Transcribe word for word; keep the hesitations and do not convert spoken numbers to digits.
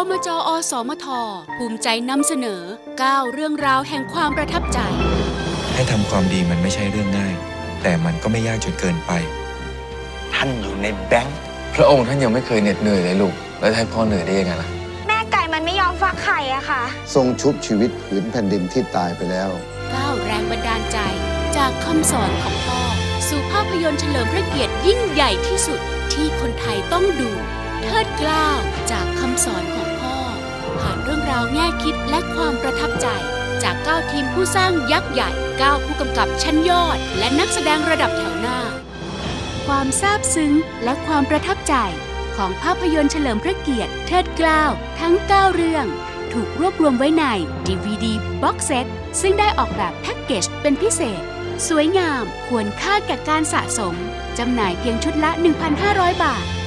มจ.อ.สมท.ภูมิใจนำเสนอเก้าเรื่องราวแห่งความประทับใจให้ทำความดีมันไม่ใช่เรื่องง่ายแต่มันก็ไม่ยากจนเกินไปท่านอยู่ในแบงค์พระองค์ท่านยังไม่เคยเหน็ดเหนื่อยเลยลูกแล้วให้พ่อเหนื่อยได้ยังไงล่ะแม่ไก่มันไม่ยอมฟักไข่อะค่ะทรงชุบชีวิตผืนแผ่นดินที่ตายไปแล้วเก้าแรงบันดาลใจจากคำสอนของพ่อสู่ภาพยนตร์เฉลิมพระเกียรติยิ่งใหญ่ที่สุดที่คนไทยต้องดูเทิดเกล้าจากคำสอนของพ่อผ่านเรื่องราวแง่คิดและความประทับใจจากเก้าทีมผู้สร้างยักษ์ใหญ่เก้าผู้กำกับชั้นยอดและนักแสดงระดับแถวหน้าความซาบซึ้งและความประทับใจของภาพยนตร์เฉลิมพระเกียรติเทิดเกล้าทั้งเก้าเรื่องถูกรวบรวมไว้ใน ดี วี ดี Box Set ซึ่งได้ออกแบบแพ็กเกจเป็นพิเศษสวยงามควรค่าแก่การสะสมจำหน่ายเพียงชุดละ หนึ่งพันห้าร้อย บาท